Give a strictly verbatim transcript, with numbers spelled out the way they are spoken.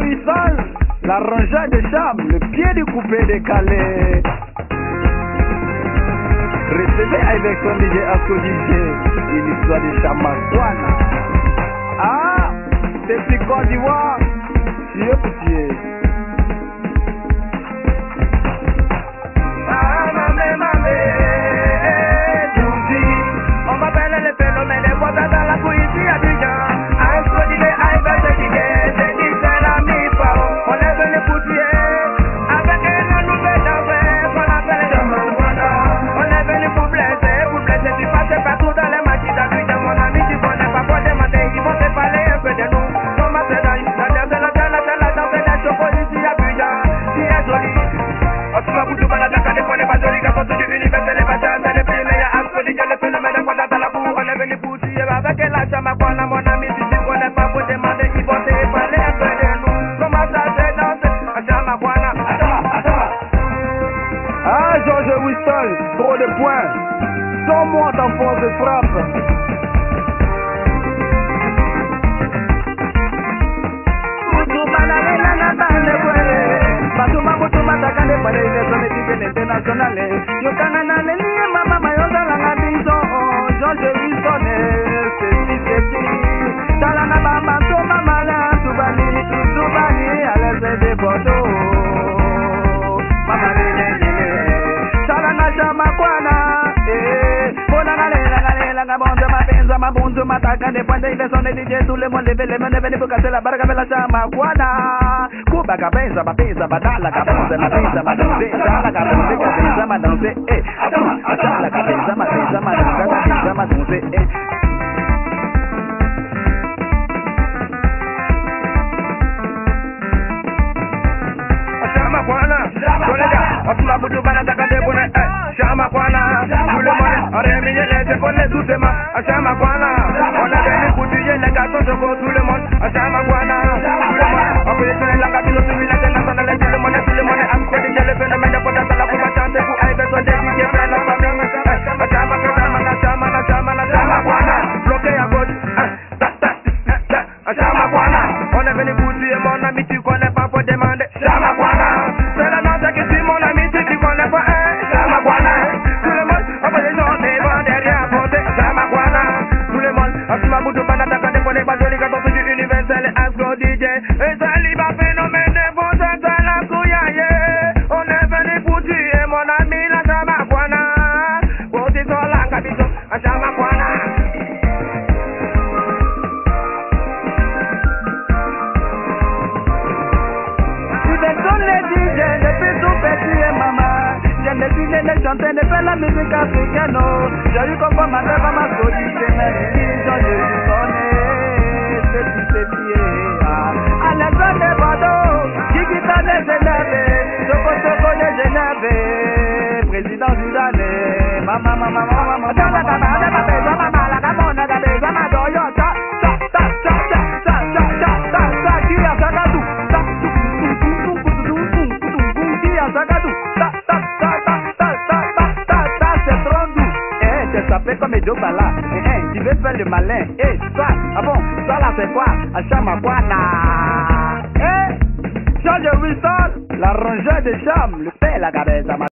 Wilson, l'arrangeur de charme, le pied du coupé décalé. Recevez avec son D J Asco D J une histoire de Chamakwana. Ah, c'est petit Côte d'Ivoire, pied pour pied. Ah, mamé, mamé, Douzi, on m'appelle le phénomène des potes dans la poésie à Abidjan. Asco D J, aïe, ben, c'est qui est, c'est qui c'est la mi-fa. On est venu pour tuer, avec une nouvelle danse, qu'on appelle Chamakwana. On est venu pour blesser, pour blesser, tu passes partout dans les matchs d'Abidjan. Mon ami, tu connais pas quoi demander, ils vont te parler un peu de nous. Comment c'est dans l'histoire, c'est la danse, c'est la danse, c'est la chocole ici à Abidjan, qui est jolie. On se va bouger par la daca, des points de base, les gars, du univers, c'est les bâtards, c'est les prix, les gars, Asco D J, le phénomène de quoi dans la boue. On est venu pour tuer avec la Chamakwana, mon ami, si tu connais pas, faut demander, ils vont te parler un peu de nous. Comment ça se danse, la Chamakwana, Ah, George Wilson, trop de points. Sans moi en force de frappe. Ma bonzo m'attaque des points de son D J, tout le monde lève les mains, venez pour casser la barque avec la Chamakwana. Kuba cabenza, ma pensa, ma dalla cabenza, ma pensa, ma danse, dalla cabenza, cabenza, ma danse, eh. Dalla cabenza, ma pensa, ma danza, cabenza, ma danse, eh. Chamakwana, Kolega, Asma Budu Bana Takade Bune, Chamakwana, tout le monde, on remet les épaules doucement, Chamakwana, on a venu pour tuer les garçons de tout le monde, Chamakwana, tout le monde, on peut essayer la capitale de la nationale, tout le monde, tout le monde, Asco D J, le phénomène de potentiel, la pouvoir chanter pour aider son D J, faire la famille, Chamakwana, Chamakwana, Chamakwana, bloqué à gauche, Chamakwana, on est venu pour tuer mon ami, tu connais pas, faut demander, Chamakwana, c'est la danse que tu mon ami, tu connais pas, Chamakwana, tout le monde, on va les gens devant derrière, monter, Chamakwana, tout le monde, Asma Budu Bana Takade Bune, Bajoli Gato du universel, Asco D J, et ça liba phénomène de bon sens à la couillaille, on est venu pour tuer mon ami, la Chamakwana, pour dire sur la capitale, Chamakwana. J'ai décidé de chanter, de faire la musique africaine. J'ai eu comme ma rêve à ma solitude, mais j'en ai eu sonné, c'est tout c'est pieds. Alexandre Bordeaux, qui quitte de Genève, Soko Soko de Genève, président Soudanais, maman, maman, maman, maman, dans la camarade, ma maison, maman, la camona, la maison, ma doyo, ta, ta, ta, ta, ta, ta, ta, ta, ta, ta, qui a Zagadou, ta, qui a Zagadou, ta, ta, ça fait comme Edo Bala, eh, eh, tu veux faire le malin, eh, ça, ah bon, ça là c'est quoi, à Chamakwana, eh, George Wilson, l'arrangeur de charme, le père la cabeza.